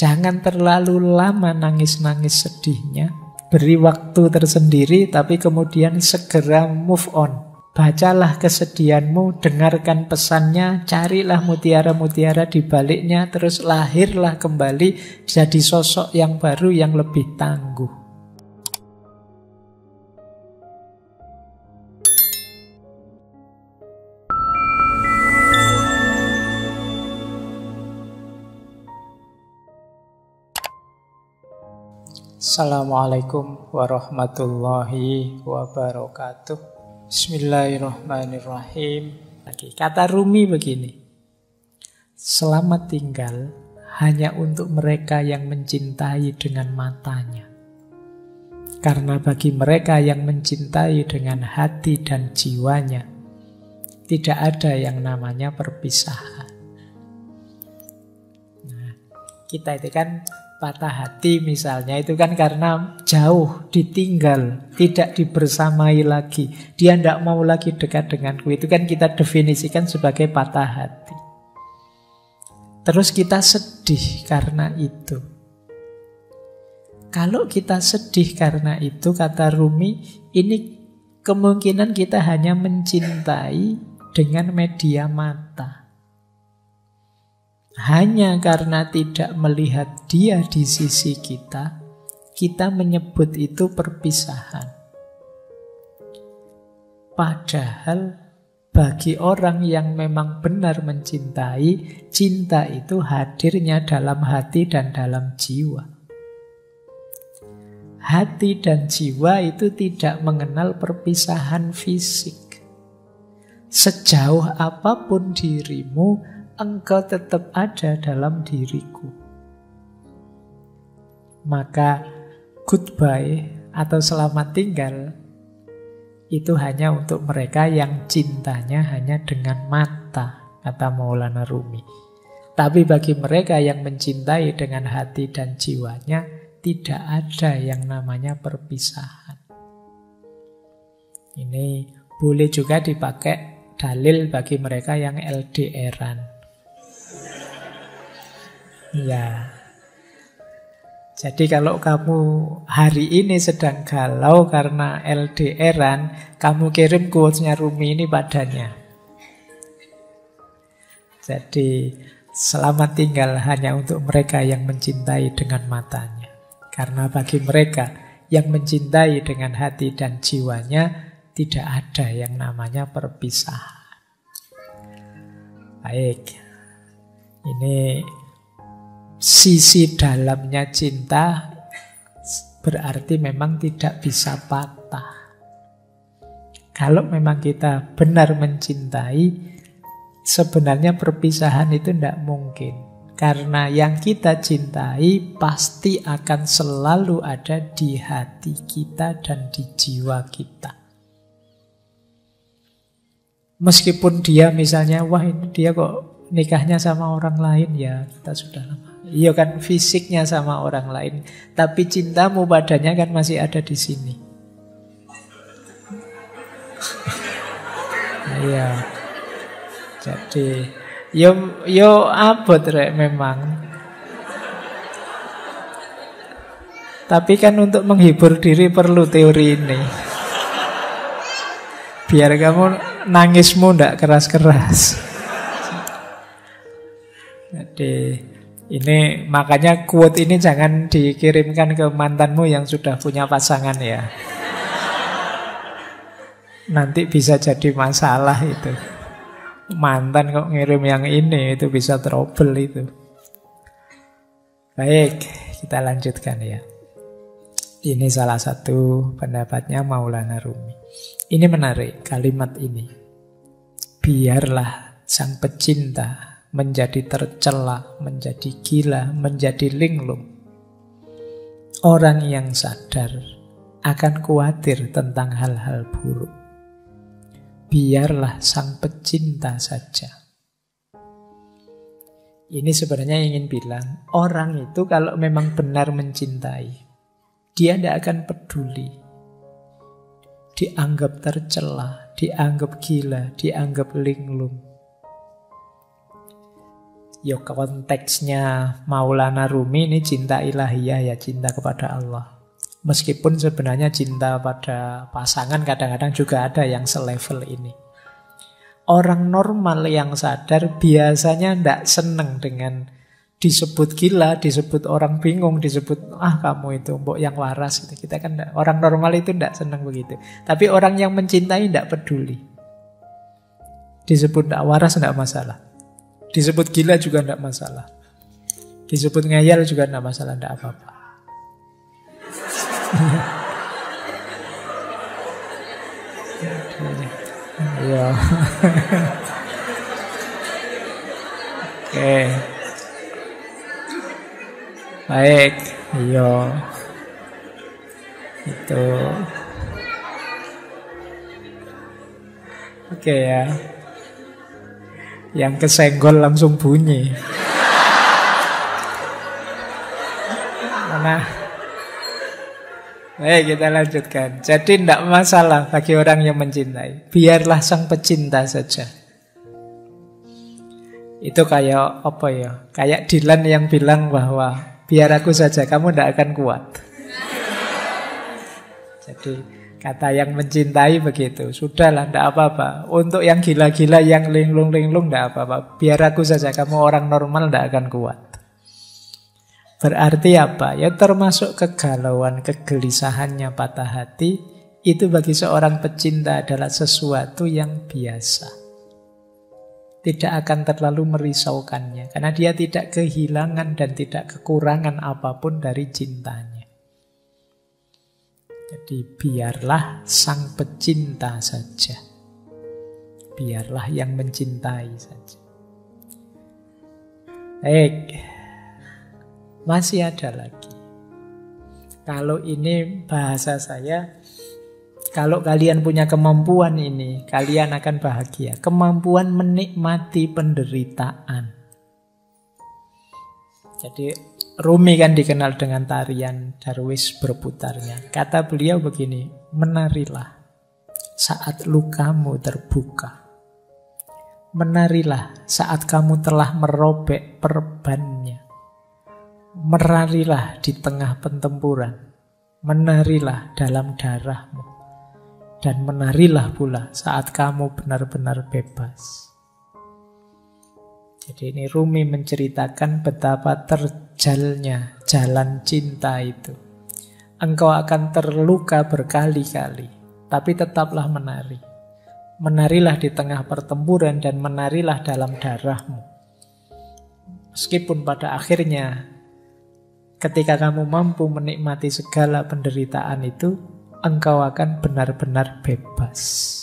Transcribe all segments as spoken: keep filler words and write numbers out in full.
Jangan terlalu lama nangis-nangis sedihnya. Beri waktu tersendiri, tapi kemudian segera move on. Bacalah kesedihanmu, dengarkan pesannya, carilah mutiara-mutiara di baliknya, terus lahirlah kembali jadi sosok yang baru yang lebih tangguh. Assalamualaikum warahmatullahi wabarakatuh. Bismillahirrahmanirrahim. Lagi kata Rumi begini. Selamat tinggal hanya untuk mereka yang mencintai dengan matanya. Karena bagi mereka yang mencintai dengan hati dan jiwanya, tidak ada yang namanya perpisahan. Nah, kita itu kan patah hati misalnya, itu kan karena jauh, ditinggal, tidak dibersamai lagi. Dia tidak mau lagi dekat denganku. Itu kan kita definisikan sebagai patah hati. Terus kita sedih karena itu. Kalau kita sedih karena itu, kata Rumi, ini kemungkinan kita hanya mencintai dengan media mata. Hanya karena tidak melihat dia di sisi kita, kita menyebut itu perpisahan. Padahal bagi orang yang memang benar mencintai, cinta itu hadirnya dalam hati dan dalam jiwa. Hati dan jiwa itu tidak mengenal perpisahan fisik. Sejauh apapun dirimu, engkau tetap ada dalam diriku. Maka goodbye atau selamat tinggal itu hanya untuk mereka yang cintanya hanya dengan mata, kata Maulana Rumi. Tapi bagi mereka yang mencintai dengan hati dan jiwanya, tidak ada yang namanya perpisahan. Ini boleh juga dipakai dalil bagi mereka yang L D R-an. Ya, jadi kalau kamu hari ini sedang galau karena L D R-an, kamu kirim quotes-nya Rumi ini padanya. Jadi selamat tinggal hanya untuk mereka yang mencintai dengan matanya. Karena bagi mereka yang mencintai dengan hati dan jiwanya, tidak ada yang namanya perpisahan. Baik, ini sisi dalamnya cinta berarti memang tidak bisa patah. Kalau memang kita benar mencintai, sebenarnya perpisahan itu tidak mungkin. Karena yang kita cintai pasti akan selalu ada di hati kita dan di jiwa kita. Meskipun dia misalnya, wah ini dia kok nikahnya sama orang lain, ya kita sudah lama. Iya kan, fisiknya sama orang lain, tapi cintamu padanya kan masih ada di sini. Iya. Jadi yo yo abot rek memang. Tapi kan untuk menghibur diri perlu teori ini. Biar kamu nangismu ndak keras-keras. Jadi ini makanya quote ini jangan dikirimkan ke mantanmu yang sudah punya pasangan ya. Nanti bisa jadi masalah itu. Mantan kok ngirim yang ini, itu bisa trouble itu. Baik, kita lanjutkan ya. Ini salah satu pendapatnya Maulana Rumi. Ini menarik kalimat ini. Biarlah sang pecinta menjadi tercela, menjadi gila, menjadi linglung. Orang yang sadar akan khawatir tentang hal-hal buruk. Biarlah sang pecinta saja. Ini sebenarnya ingin bilang, orang itu kalau memang benar mencintai, dia tidak akan peduli. Dianggap tercela, dianggap gila, dianggap linglung. Ya konteksnya Maulana Rumi ini cinta ilahiyah ya, cinta kepada Allah. Meskipun sebenarnya cinta pada pasangan kadang-kadang juga ada yang selevel ini. Orang normal yang sadar biasanya tidak seneng dengan disebut gila, disebut orang bingung, disebut ah kamu itu mbok yang waras. Kita kan enggak, orang normal itu tidak seneng begitu. Tapi orang yang mencintai tidak peduli. Disebut tidak waras tidak masalah. Disebut gila juga tidak masalah. Disebut ngayal juga tidak masalah, tidak apa-apa. Iya. Oke. Baik, iya. Itu. Oke ya. Yang kesenggol langsung bunyi. Nah, baik kita lanjutkan. Jadi tidak masalah bagi orang yang mencintai. Biarlah sang pecinta saja. Itu kayak apa ya? Kayak Dylan yang bilang bahwa biar aku saja, kamu tidak akan kuat. Jadi kata yang mencintai begitu. Sudahlah, tidak apa-apa. Untuk yang gila-gila, yang linglung-linglung, tidak apa-apa. Biar aku saja, kamu orang normal tidak akan kuat. Berarti apa? Ya termasuk kegalauan, kegelisahannya, patah hati. Itu bagi seorang pecinta adalah sesuatu yang biasa. Tidak akan terlalu merisaukannya. Karena dia tidak kehilangan dan tidak kekurangan apapun dari cintanya. Jadi biarlah sang pecinta saja. Biarlah yang mencintai saja. Baik. Masih ada lagi. Kalau ini bahasa saya, kalau kalian punya kemampuan ini, kalian akan bahagia. Kemampuan menikmati penderitaan. Jadi Rumi kan dikenal dengan tarian Darwis berputarnya. Kata beliau begini, menarilah saat lukamu terbuka. Menarilah saat kamu telah merobek perbannya. Menarilah di tengah pertempuran. Menarilah dalam darahmu. Dan menarilah pula saat kamu benar-benar bebas. Jadi ini Rumi menceritakan betapa terjalnya jalan cinta itu. Engkau akan terluka berkali-kali, tapi tetaplah menari. Menarilah di tengah pertempuran dan menarilah dalam darahmu. Meskipun pada akhirnya, ketika kamu mampu menikmati segala penderitaan itu, engkau akan benar-benar bebas.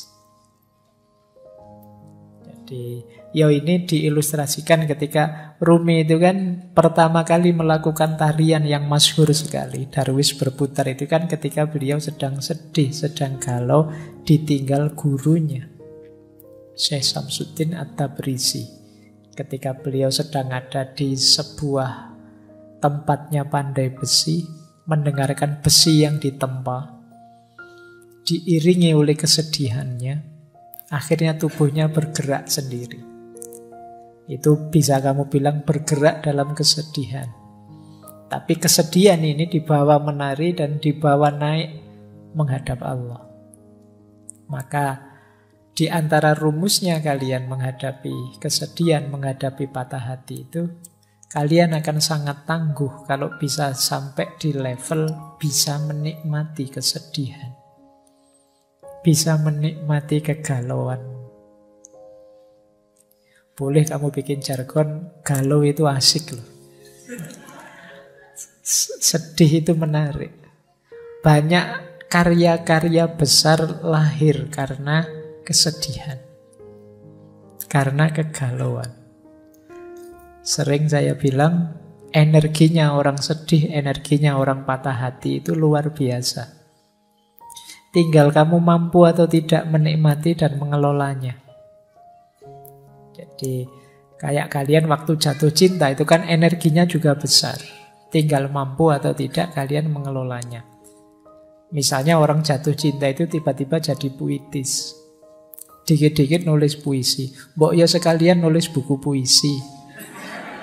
Jadi, ya ini diilustrasikan ketika Rumi itu kan pertama kali melakukan tarian yang masyhur sekali. Darwis berputar itu kan ketika beliau sedang sedih, sedang galau, ditinggal gurunya, Syekh Samsuddin At-Tabrisi. Ketika beliau sedang ada di sebuah tempatnya pandai besi, mendengarkan besi yang ditempa, diiringi oleh kesedihannya, akhirnya tubuhnya bergerak sendiri. Itu bisa kamu bilang bergerak dalam kesedihan. Tapi kesedihan ini dibawa menari dan dibawa naik menghadap Allah. Maka di antara rumusnya kalian menghadapi kesedihan, menghadapi patah hati itu, kalian akan sangat tangguh kalau bisa sampai di level bisa menikmati kesedihan. Bisa menikmati kegalauan. Boleh kamu bikin jargon, galau itu asik loh. Sedih itu menarik. Banyak karya-karya besar lahir karena kesedihan, karena kegalauan. Sering saya bilang, energinya orang sedih, energinya orang patah hati itu luar biasa. Tinggal kamu mampu atau tidak menikmati dan mengelolanya. Jadi kayak kalian waktu jatuh cinta itu kan energinya juga besar. Tinggal mampu atau tidak kalian mengelolanya. Misalnya orang jatuh cinta itu tiba-tiba jadi puitis. Dikit-dikit nulis puisi. Mbok ya sekalian nulis buku puisi.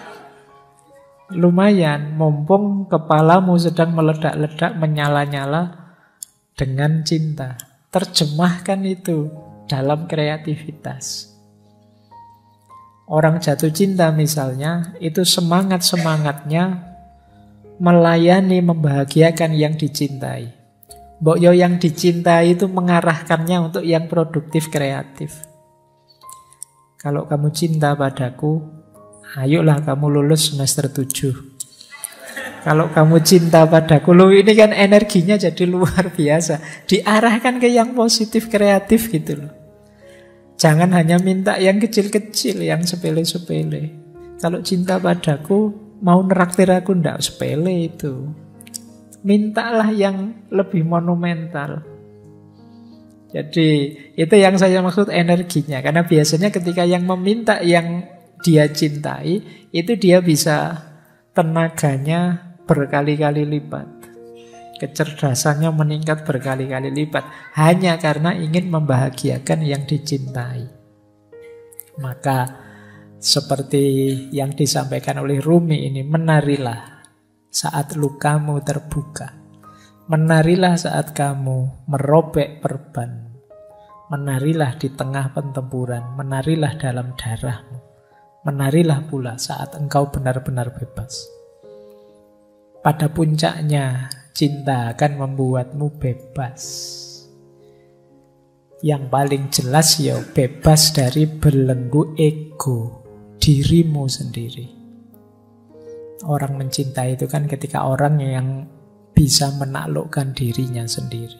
Lumayan, mumpung kepalamu sedang meledak-ledak, menyala-nyala dengan cinta. Terjemahkan itu dalam kreativitas. Orang jatuh cinta misalnya, itu semangat-semangatnya melayani, membahagiakan yang dicintai. Mbok yo yang dicintai itu mengarahkannya untuk yang produktif, kreatif. Kalau kamu cinta padaku, ayolah kamu lulus semester tujuh. Kalau kamu cinta padaku, loh ini kan energinya jadi luar biasa. Diarahkan ke yang positif, kreatif gitu loh. Jangan hanya minta yang kecil-kecil, yang sepele-sepele. Kalau cinta padaku, mau neraktir aku, ndak sepele itu. Mintalah yang lebih monumental. Jadi itu yang saya maksud energinya. Karena biasanya ketika yang meminta yang dia cintai, itu dia bisa tenaganya berkali-kali lipat. Kecerdasannya meningkat berkali-kali lipat hanya karena ingin membahagiakan yang dicintai. Maka seperti yang disampaikan oleh Rumi ini, menarilah saat lukamu terbuka. Menarilah saat kamu merobek perban. Menarilah di tengah pertempuran. Menarilah dalam darahmu. Menarilah pula saat engkau benar-benar bebas. Pada puncaknya, cinta akan membuatmu bebas. Yang paling jelas ya bebas dari belenggu ego dirimu sendiri. Orang mencintai itu kan ketika orang yang bisa menaklukkan dirinya sendiri.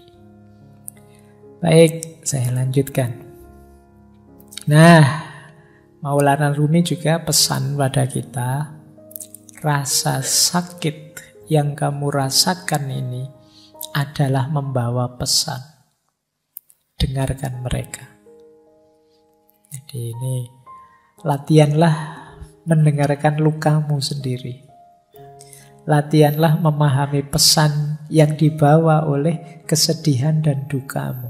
Baik, saya lanjutkan. Nah, Maulana Rumi juga pesan pada kita, rasa sakit yang kamu rasakan ini adalah membawa pesan. Dengarkan mereka. Jadi ini latihanlah mendengarkan lukamu sendiri. Latihanlah memahami pesan yang dibawa oleh kesedihan dan dukamu.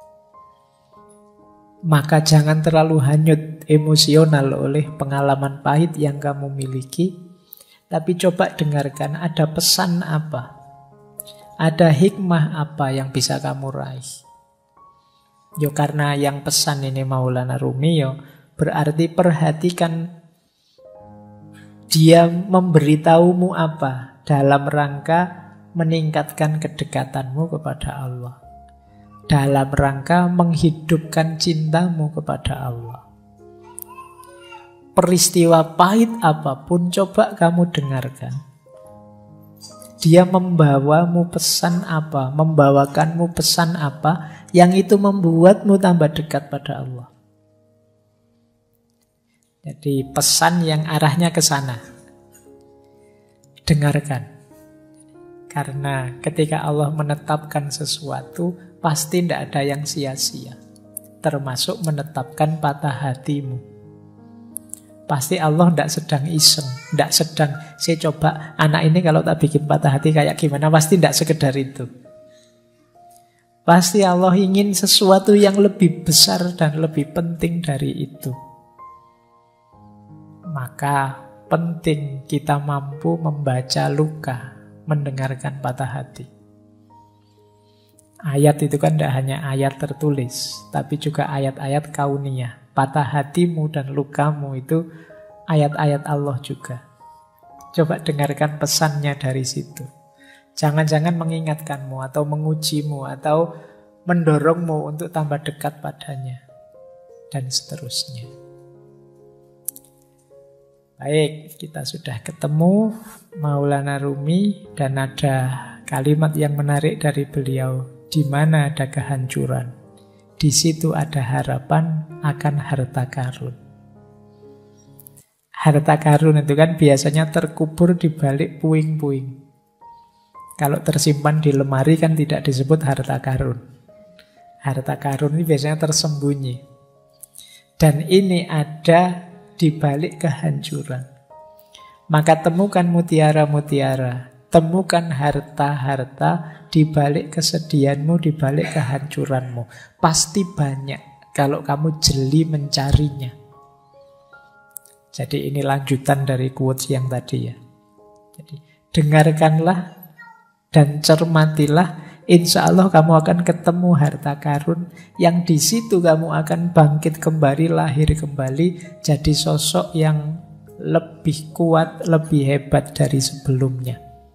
Maka jangan terlalu hanyut emosional oleh pengalaman pahit yang kamu miliki. Tapi coba dengarkan, ada pesan apa? Ada hikmah apa yang bisa kamu raih? Yo karena yang pesan ini Maulana Rumi, yo berarti perhatikan dia memberitahumu apa dalam rangka meningkatkan kedekatanmu kepada Allah. Dalam rangka menghidupkan cintamu kepada Allah. Peristiwa pahit apapun coba kamu dengarkan. Dia membawamu pesan apa, membawakanmu pesan apa yang itu membuatmu tambah dekat pada Allah. Jadi pesan yang arahnya ke sana. Dengarkan. Karena ketika Allah menetapkan sesuatu, pasti tidak ada yang sia-sia. Termasuk menetapkan patah hatimu. Pasti Allah tidak sedang iseng, tidak sedang, saya coba anak ini kalau tak bikin patah hati kayak gimana, pasti tidak sekedar itu. Pasti Allah ingin sesuatu yang lebih besar dan lebih penting dari itu. Maka penting kita mampu membaca luka, mendengarkan patah hati. Ayat itu kan tidak hanya ayat tertulis, tapi juga ayat-ayat kauniyah. Patah hatimu dan lukamu itu ayat-ayat Allah juga. Coba dengarkan pesannya dari situ. Jangan-jangan mengingatkanmu atau mengujimu atau mendorongmu untuk tambah dekat padanya. Dan seterusnya. Baik, kita sudah ketemu Maulana Rumi dan ada kalimat yang menarik dari beliau. Di mana ada kehancuran, di situ ada harapan akan harta karun. Harta karun itu kan biasanya terkubur di balik puing-puing. Kalau tersimpan di lemari kan tidak disebut harta karun. Harta karun ini biasanya tersembunyi. Dan ini ada di balik kehancuran. Maka temukan mutiara-mutiara, temukan harta-harta di balik kesedihanmu, di balik kehancuranmu. Pasti banyak kalau kamu jeli mencarinya. Jadi ini lanjutan dari quotes yang tadi ya. Jadi dengarkanlah dan cermatilah, insya Allah kamu akan ketemu harta karun yang di situ kamu akan bangkit kembali, lahir kembali, jadi sosok yang lebih kuat, lebih hebat dari sebelumnya.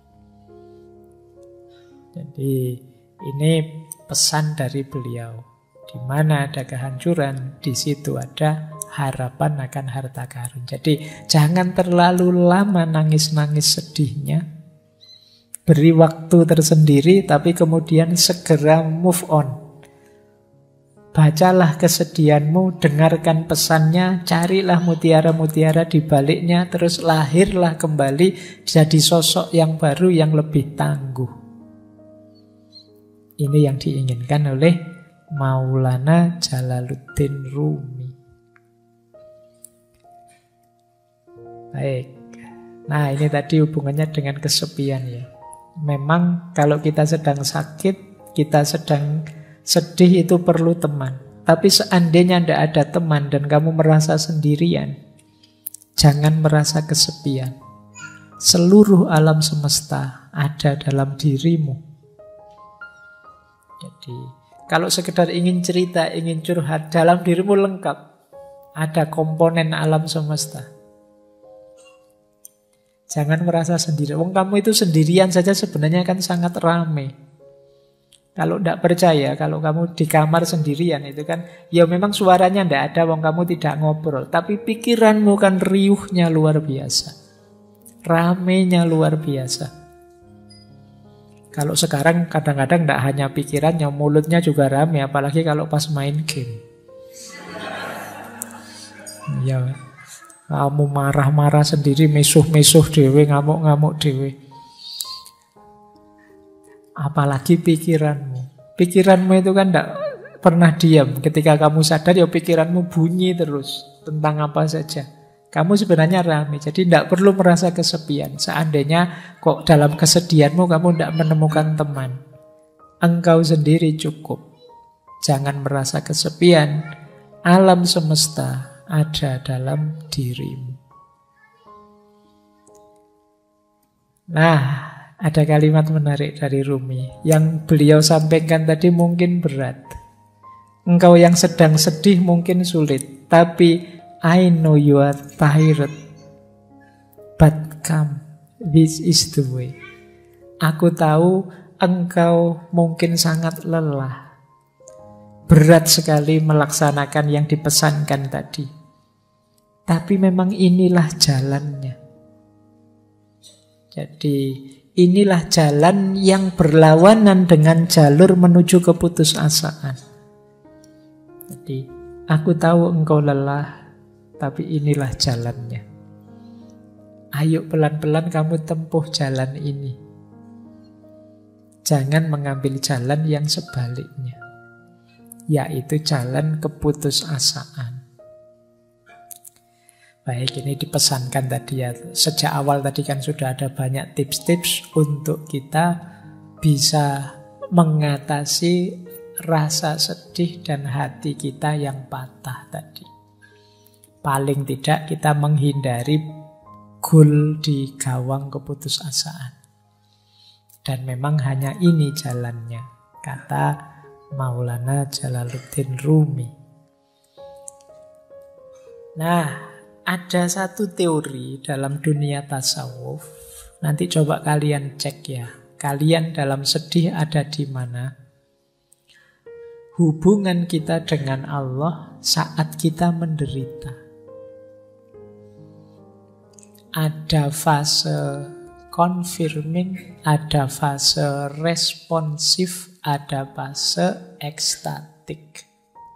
Jadi ini pesan dari beliau. Di mana ada kehancuran, di situ ada harapan akan harta karun. Jadi jangan terlalu lama nangis-nangis sedihnya. Beri waktu tersendiri, tapi kemudian segera move on. Bacalah kesedihanmu, dengarkan pesannya, carilah mutiara-mutiara di baliknya, terus lahirlah kembali jadi sosok yang baru yang lebih tangguh. Ini yang diinginkan oleh Maulana Jalaluddin Rumi. Baik. Nah, ini tadi hubungannya dengan kesepian ya. Memang kalau kita sedang sakit, kita sedang sedih itu perlu teman. Tapi seandainya tidak ada teman dan kamu merasa sendirian, jangan merasa kesepian. Seluruh alam semesta ada dalam dirimu. Jadi kalau sekedar ingin cerita, ingin curhat, dalam dirimu lengkap. Ada komponen alam semesta. Jangan merasa sendiri. Wong kamu itu sendirian saja sebenarnya kan sangat ramai. Kalau tidak percaya, kalau kamu di kamar sendirian itu kan, ya memang suaranya tidak ada, wong kamu tidak ngobrol. Tapi pikiranmu kan riuhnya luar biasa. Ramainya luar biasa. Kalau sekarang kadang-kadang tidak hanya pikirannya, mulutnya juga ramai. Apalagi kalau pas main game. Ya, kamu marah-marah sendiri, mesuh-mesuh dewe, ngamuk-ngamuk dewe. Apalagi pikiranmu. Pikiranmu itu kan tidak pernah diam. Ketika kamu sadar, ya pikiranmu bunyi terus. Tentang apa saja. Kamu sebenarnya ramai. Jadi tidak perlu merasa kesepian. Seandainya kok dalam kesedihanmu kamu tidak menemukan teman. Engkau sendiri cukup. Jangan merasa kesepian. Alam semesta ada dalam dirimu. Nah, ada kalimat menarik dari Rumi yang beliau sampaikan tadi mungkin berat. Engkau yang sedang sedih mungkin sulit, tapi I know you are tired, but come, this is the way. Aku tahu engkau mungkin sangat lelah. Berat sekali melaksanakan yang dipesankan tadi. Tapi memang inilah jalannya. Jadi inilah jalan yang berlawanan dengan jalur menuju keputusasaan. Jadi aku tahu engkau lelah, tapi inilah jalannya. Ayo pelan-pelan kamu tempuh jalan ini. Jangan mengambil jalan yang sebaliknya, yaitu jalan keputusasaan. Baik, ini dipesankan tadi ya. Sejak awal tadi kan sudah ada banyak tips-tips untuk kita bisa mengatasi rasa sedih dan hati kita yang patah tadi. Paling tidak kita menghindari gol di gawang keputusasaan. Dan memang hanya ini jalannya, kata Maulana Jalaluddin Rumi. Nah, ada satu teori dalam dunia tasawuf. Nanti coba kalian cek ya. Kalian dalam sedih ada di mana? Hubungan kita dengan Allah saat kita menderita. Ada fase confirming, ada fase responsif, ada fase ekstatik.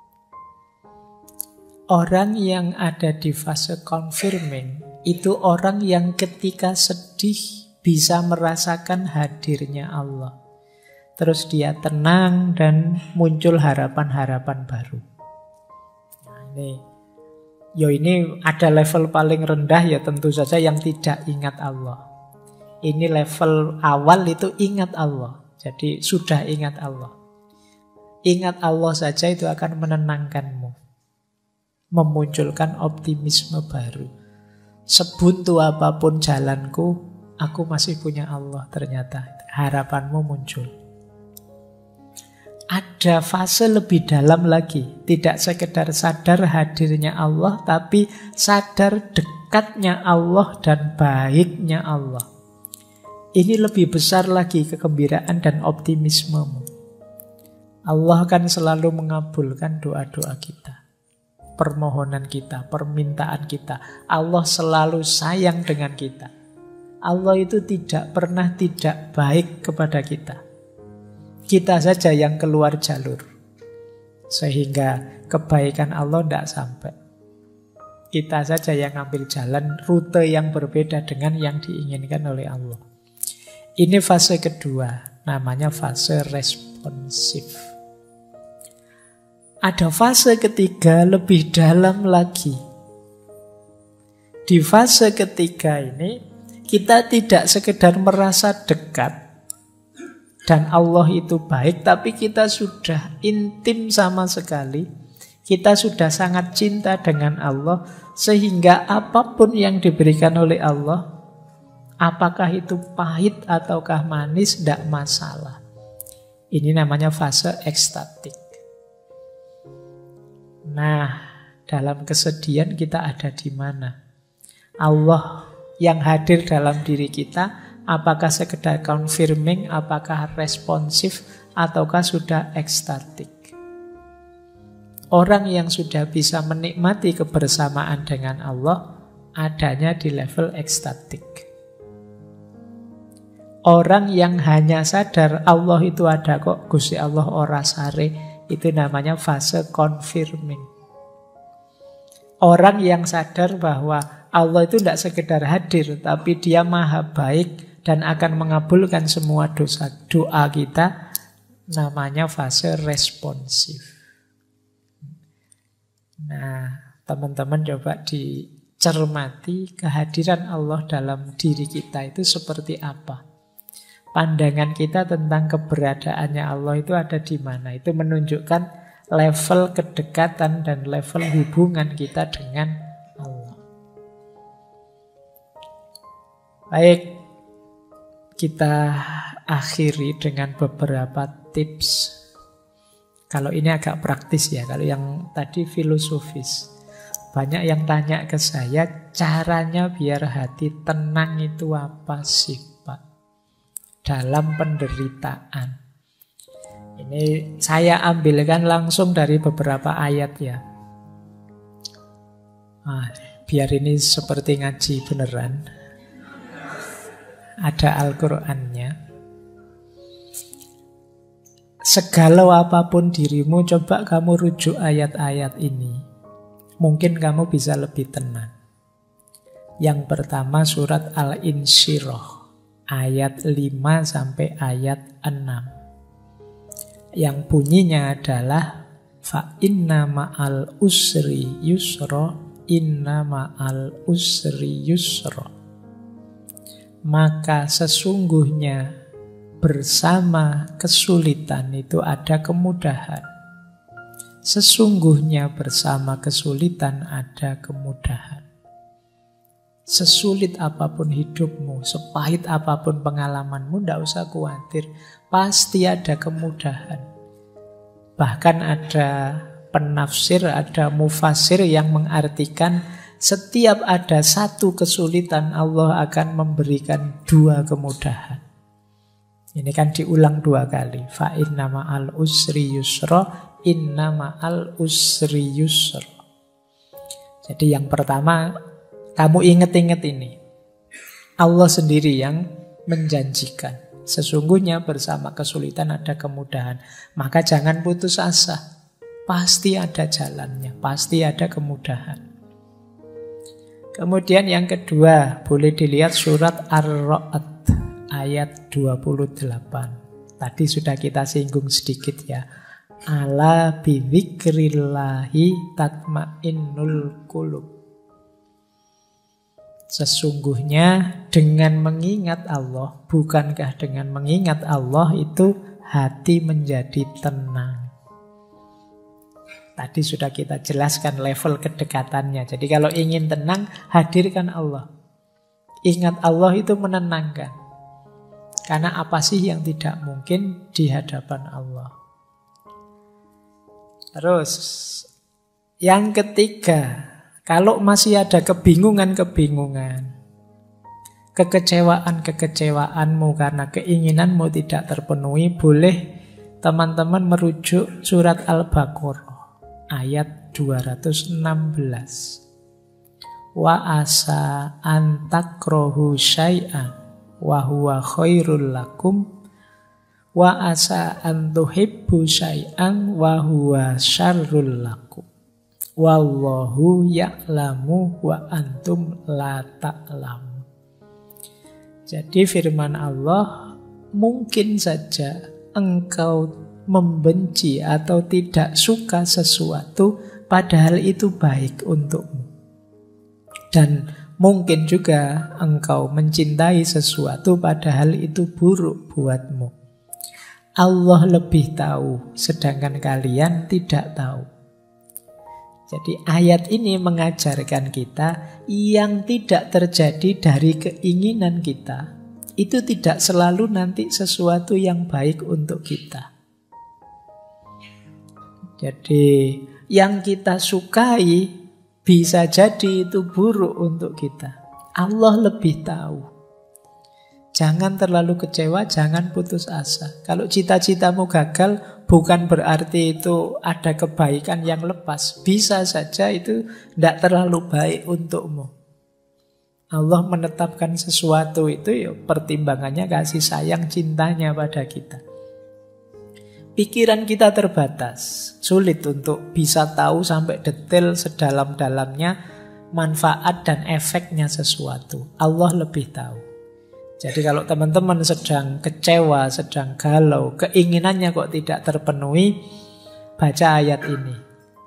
Orang yang ada di fase confirming itu orang yang ketika sedih bisa merasakan hadirnya Allah. Terus dia tenang dan muncul harapan-harapan baru. Nah ini, yo ini ada level paling rendah ya tentu saja yang tidak ingat Allah. Ini level awal itu ingat Allah. Jadi sudah ingat Allah. Ingat Allah saja itu akan menenangkanmu. Memunculkan optimisme baru. Sebuntu apapun jalanku, aku masih punya Allah ternyata. Harapanmu muncul. Ada fase lebih dalam lagi. Tidak sekedar sadar hadirnya Allah, tapi sadar dekatnya Allah dan baiknya Allah. Ini lebih besar lagi kegembiraan dan optimismemu. Allah kan selalu mengabulkan doa-doa kita, permohonan kita, permintaan kita. Allah selalu sayang dengan kita. Allah itu tidak pernah tidak baik kepada kita. Kita saja yang keluar jalur, sehingga kebaikan Allah tidak sampai. Kita saja yang ambil jalan rute yang berbeda dengan yang diinginkan oleh Allah. Ini fase kedua, namanya fase responsif. Ada fase ketiga lebih dalam lagi. Di fase ketiga ini kita tidak sekedar merasa dekat dan Allah itu baik, tapi kita sudah intim sama sekali. Kita sudah sangat cinta dengan Allah, sehingga apapun yang diberikan oleh Allah, apakah itu pahit ataukah manis, tidak masalah. Ini namanya fase ekstatik. Nah, dalam kesedihan kita ada di mana? Allah yang hadir dalam diri kita, apakah sekedar confirming, apakah responsif, ataukah sudah ekstatik? Orang yang sudah bisa menikmati kebersamaan dengan Allah adanya di level ekstatik. Orang yang hanya sadar Allah itu ada kok, Gusti Allah ora sare, itu namanya fase confirming. Orang yang sadar bahwa Allah itu tidak sekedar hadir, tapi Dia maha baik dan akan mengabulkan semua dosa doa kita, namanya fase responsif. Nah, teman-teman coba dicermati kehadiran Allah dalam diri kita itu seperti apa. Pandangan kita tentang keberadaannya Allah itu ada di mana. Itu menunjukkan level kedekatan dan level hubungan kita dengan Allah. Baik, kita akhiri dengan beberapa tips. Kalau ini agak praktis ya, kalau yang tadi filosofis. Banyak yang tanya ke saya, caranya biar hati tenang itu apa sih, Pak? Dalam penderitaan. Ini saya ambilkan langsung dari beberapa ayat ya. Nah, biar ini seperti ngaji beneran. Ada Al-Qur'annya. Segalau apapun dirimu, coba kamu rujuk ayat-ayat ini. Mungkin kamu bisa lebih tenang. Yang pertama surat Al-Insyirah, ayat lima sampai ayat enam. Yang bunyinya adalah fa inna ma'al usri yusra, inna ma'al usri yusra. Maka sesungguhnya bersama kesulitan itu ada kemudahan. Sesungguhnya bersama kesulitan ada kemudahan. Sesulit apapun hidupmu, sepahit apapun pengalamanmu, tidak usah khawatir. Pasti ada kemudahan. Bahkan ada penafsir, ada mufasir yang mengartikan setiap ada satu kesulitan, Allah akan memberikan dua kemudahan. Ini kan diulang dua kali. Fa inna ma'al usri yusra, inna ma'al usri yusra. Jadi yang pertama, kamu ingat-ingat ini. Allah sendiri yang menjanjikan. Sesungguhnya bersama kesulitan ada kemudahan. Maka jangan putus asa. Pasti ada jalannya, pasti ada kemudahan. Kemudian yang kedua, boleh dilihat surat Ar-Ra'd ayat dua puluh delapan. Tadi sudah kita singgung sedikit ya. Ala bidzikrillahi tatmainnul qulub. Sesungguhnya dengan mengingat Allah, bukankah dengan mengingat Allah itu hati menjadi tenang. Tadi sudah kita jelaskan level kedekatannya. Jadi kalau ingin tenang, hadirkan Allah. Ingat Allah itu menenangkan. Karena apa sih yang tidak mungkin di hadapan Allah? Terus, yang ketiga, kalau masih ada kebingungan-kebingungan, kekecewaan-kekecewaanmu karena keinginanmu tidak terpenuhi, boleh teman-teman merujuk surat Al-Baqarah ayat dua ratus enam belas. Wa asa an takrahu syai'an wa huwa khairul lakum wa asa an tuhibbu syai'an wa huwa syarrul lakum wallahu ya'lamu wa antum la ta'lamun. Jadi firman Allah, mungkin saja engkau membenci atau tidak suka sesuatu padahal itu baik untukmu. Dan mungkin juga engkau mencintai sesuatu padahal itu buruk buatmu. Allah lebih tahu, sedangkan kalian tidak tahu. Jadi ayat ini mengajarkan kita yang tidak terjadi dari keinginan kita, itu tidak selalu nanti sesuatu yang baik untuk kita. Jadi yang kita sukai bisa jadi itu buruk untuk kita. Allah lebih tahu. Jangan terlalu kecewa, jangan putus asa. Kalau cita-citamu gagal, bukan berarti itu ada kebaikan yang lepas. Bisa saja itu tidak terlalu baik untukmu. Allah menetapkan sesuatu itu ya pertimbangannya kasih sayang cintanya pada kita. Pikiran kita terbatas, sulit untuk bisa tahu sampai detail sedalam-dalamnya manfaat dan efeknya sesuatu. Allah lebih tahu. Jadi kalau teman-teman sedang kecewa, sedang galau, keinginannya kok tidak terpenuhi, baca ayat ini.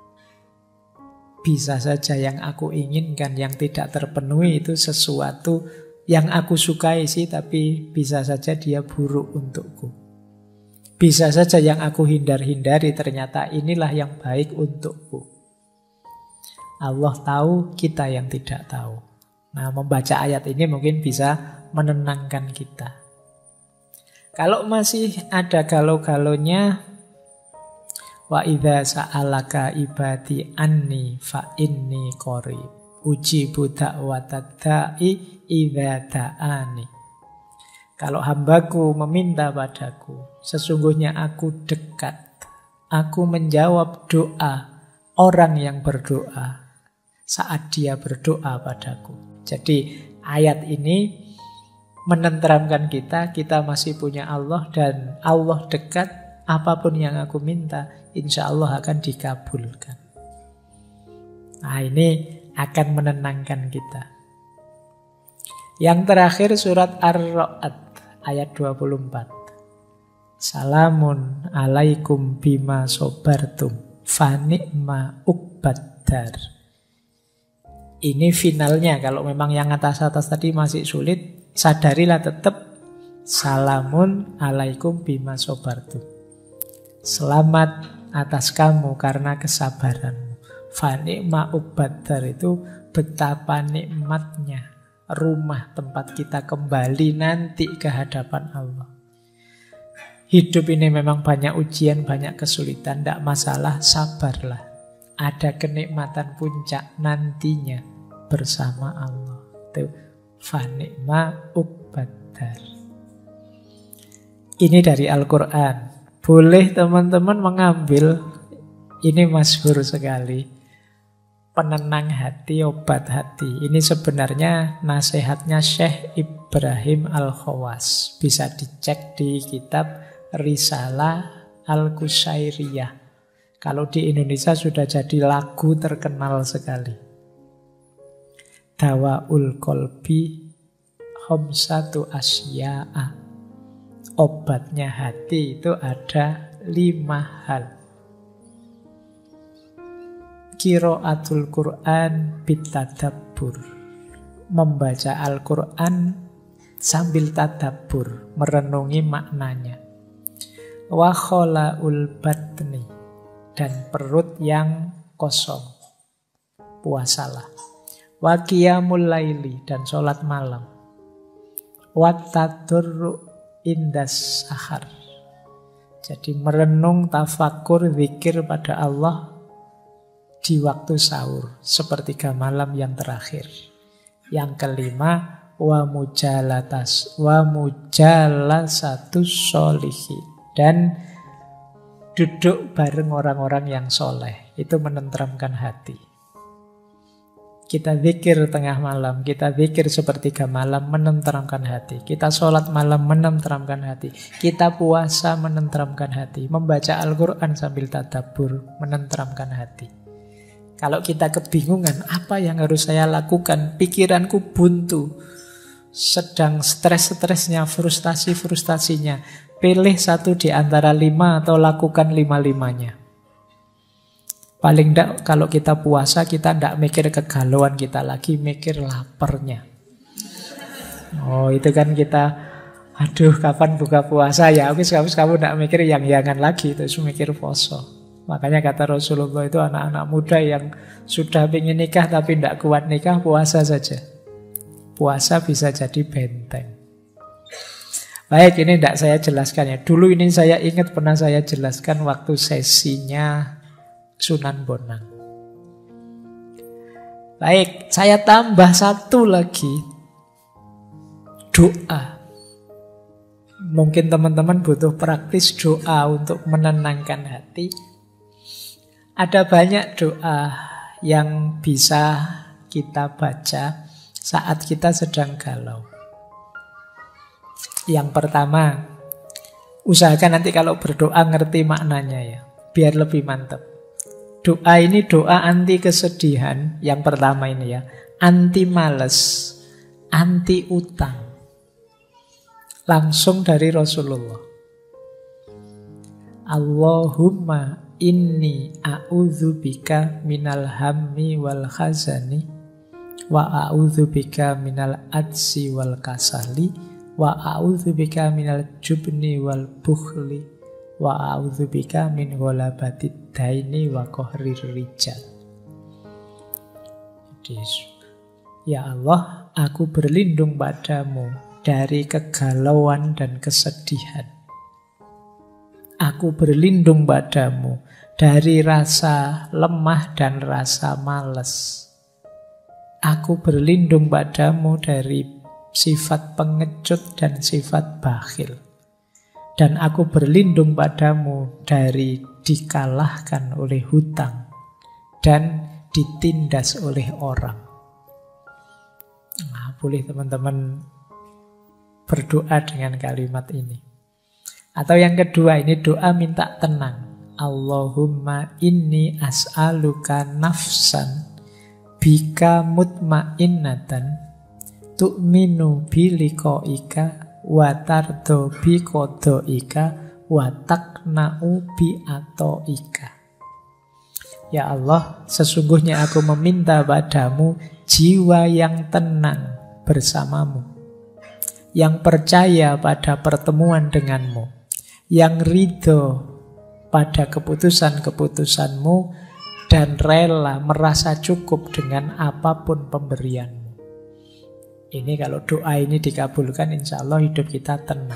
Bisa saja yang aku inginkan, yang tidak terpenuhi itu sesuatu yang aku sukai sih, tapi bisa saja dia buruk untukku. Bisa saja yang aku hindar-hindari, ternyata inilah yang baik untukku. Allah tahu, kita yang tidak tahu. Nah, membaca ayat ini mungkin bisa menenangkan kita. Kalau masih ada galau-galaunya, wa idza sa'alaka ibadi anni fa inni qarib ujibu da'watad da'i idza da'ani. Kalau hambaku meminta padaku, sesungguhnya aku dekat. Aku menjawab doa orang yang berdoa saat dia berdoa padaku. Jadi ayat ini menenteramkan kita, kita masih punya Allah dan Allah dekat, apapun yang aku minta, insya Allah akan dikabulkan. Nah, ini akan menenangkan kita. Yang terakhir surat Ar-Ra'd ayat dua puluh empat. Salamun alaikum bima sobartum fa ni'ma uqbaddar. Ini finalnya, kalau memang yang atas-atas tadi masih sulit, sadarilah tetap salamun alaikum bima sobartum. Selamat atas kamu karena kesabaranmu. Fa ni'ma uqbaddar itu betapa nikmatnya rumah tempat kita kembali nanti ke hadapan Allah. Hidup ini memang banyak ujian, banyak kesulitan, tidak masalah, sabarlah. Ada kenikmatan puncak nantinya bersama Allah. Itu fa ni'ma uqbaddar. Ini dari Al-Quran. Boleh teman-teman mengambil, ini masyhur sekali, penenang hati, obat hati. Ini sebenarnya nasihatnya Syekh Ibrahim Al-Khawas. Bisa dicek di kitab Risalah Al-Qusairiyah. Kalau di Indonesia sudah jadi lagu terkenal sekali. Dawaul Qalbi Khamsatu Asya'a. Obatnya hati itu ada lima hal. Qiraatul Quran bitadabbur. Membaca Al-Quran sambil tadabbur, merenungi maknanya. Wa khola'ul batni, dan perut yang kosong, puasalah. Wa qiyamul laili, dan sholat malam. Wattadurru indas sahar. Jadi merenung, tafakur, zikir pada Allah di waktu sahur, sepertiga malam yang terakhir. Yang kelima, wa mujalatas wa mujalasatus sholihin, dan duduk bareng orang-orang yang soleh. Itu menenteramkan hati. Kita zikir tengah malam, kita zikir sepertiga malam, menenteramkan hati. Kita sholat malam, menenteramkan hati. Kita puasa, menenteramkan hati. Membaca Al-Quran sambil tadabbur, menenteramkan hati. Kalau kita kebingungan, apa yang harus saya lakukan? Pikiranku buntu, sedang stres-stresnya, frustasi-frustasinya. Pilih satu di antara lima atau lakukan lima-limanya. Paling tidak kalau kita puasa, kita tidak mikir kegalauan kita lagi, mikir laparnya. Oh, itu kan kita, aduh kapan buka puasa ya, habis habis kamu tidak mikir yang-yangan lagi, terus mikir poso. Makanya kata Rasulullah itu anak-anak muda yang sudah ingin nikah tapi tidak kuat nikah, puasa saja. Puasa bisa jadi benteng. Baik, ini tidak saya jelaskan ya. Dulu ini saya ingat pernah saya jelaskan waktu sesinya Sunan Bonang. Baik, saya tambah satu lagi. Doa. Mungkin teman-teman butuh praktis doa untuk menenangkan hati. Ada banyak doa yang bisa kita baca saat kita sedang galau. Yang pertama, usahakan nanti kalau berdoa ngerti maknanya ya, biar lebih mantap. Doa ini doa anti kesedihan. Yang pertama ini ya, anti males, anti utang. Langsung dari Rasulullah. Allahumma inni a'udzubika minal hammi wal khazani wa a'udzubika minal adsi wal kasali wa a'udzubika minal jubni wal bukhli wa a'udzubika min ghalabatid daini wa qahrir rijal. Jadi, ya Allah, aku berlindung padamu dari kegalauan dan kesedihan. Aku berlindung padamu dari rasa lemah dan rasa malas. Aku berlindung padamu dari sifat pengecut dan sifat bakhil. Dan aku berlindung padamu dari dikalahkan oleh hutang dan ditindas oleh orang. Nah, boleh teman-teman berdoa dengan kalimat ini. Atau yang kedua, ini doa minta tenang. Allahumma inni as'aluka nafsan bika mutmainnatan tu'minu biliqaika wa tardo bi qadaika wa taqna'u bi ataika. Ya Allah, sesungguhnya aku meminta padamu jiwa yang tenang bersamamu, yang percaya pada pertemuan denganmu, yang ridho pada keputusan-keputusanmu, dan rela merasa cukup dengan apapun pemberianmu. Ini kalau doa ini dikabulkan, insya Allah hidup kita tenang.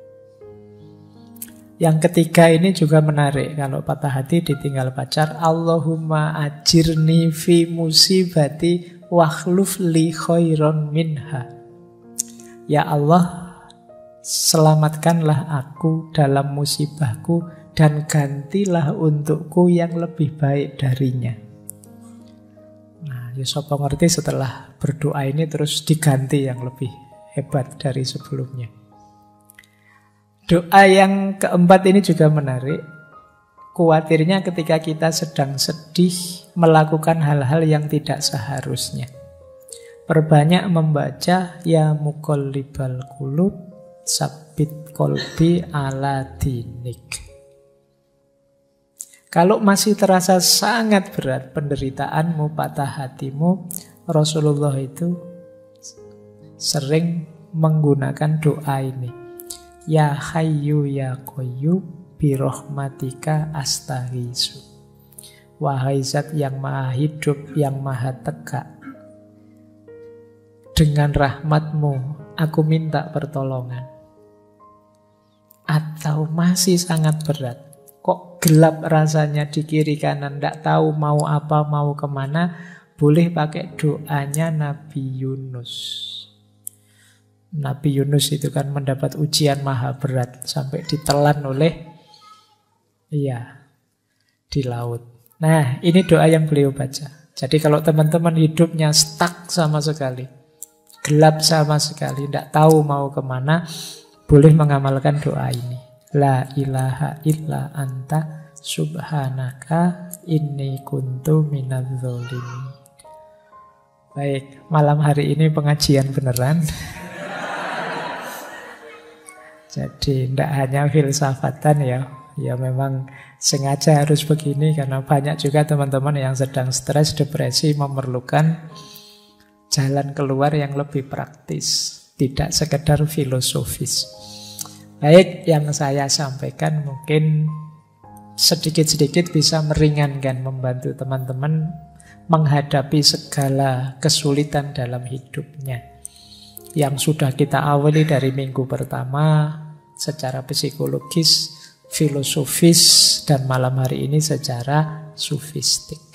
Yang ketiga ini juga menarik. Kalau patah hati ditinggal pacar, Allahumma ajirni fi musibati wakhluf li khairon minha. Ya Allah, selamatkanlah aku dalam musibahku dan gantilah untukku yang lebih baik darinya. Nah, ya sapa ngerti setelah berdoa ini terus diganti yang lebih hebat dari sebelumnya. Doa yang keempat ini juga menarik. Kuatirnya ketika kita sedang sedih melakukan hal-hal yang tidak seharusnya. Perbanyak membaca ya muqallibal qulub sabbit qalbi ala dinik. Kalau masih terasa sangat berat penderitaanmu, patah hatimu, Rasulullah itu sering menggunakan doa ini. Ya Hayyu ya Qayyum bi rahmatika astaghiitsu. Wahai Zat yang maha hidup, yang maha tegak, dengan rahmatmu aku minta pertolongan. Atau masih sangat berat, kok gelap rasanya di kiri kanan, tidak tahu mau apa, mau kemana, boleh pakai doanya Nabi Yunus. Nabi Yunus itu kan mendapat ujian maha berat sampai ditelan oleh iya di laut. Nah, ini doa yang beliau baca. Jadi kalau teman-teman hidupnya stuck sama sekali, gelap sama sekali, tidak tahu mau kemana, boleh mengamalkan doa ini. La ilaha illa anta subhanaka inni kuntu minadz dzalimin. Baik, malam hari ini pengajian beneran. Jadi tidak hanya filsafatan ya. Ya memang sengaja harus begini karena banyak juga teman-teman yang sedang stres, depresi memerlukan jalan keluar yang lebih praktis, tidak sekedar filosofis. Baik, yang saya sampaikan mungkin sedikit-sedikit bisa meringankan, membantu teman-teman menghadapi segala kesulitan dalam hidupnya. Yang sudah kita awali dari minggu pertama secara psikologis, filosofis, dan malam hari ini secara sufistik.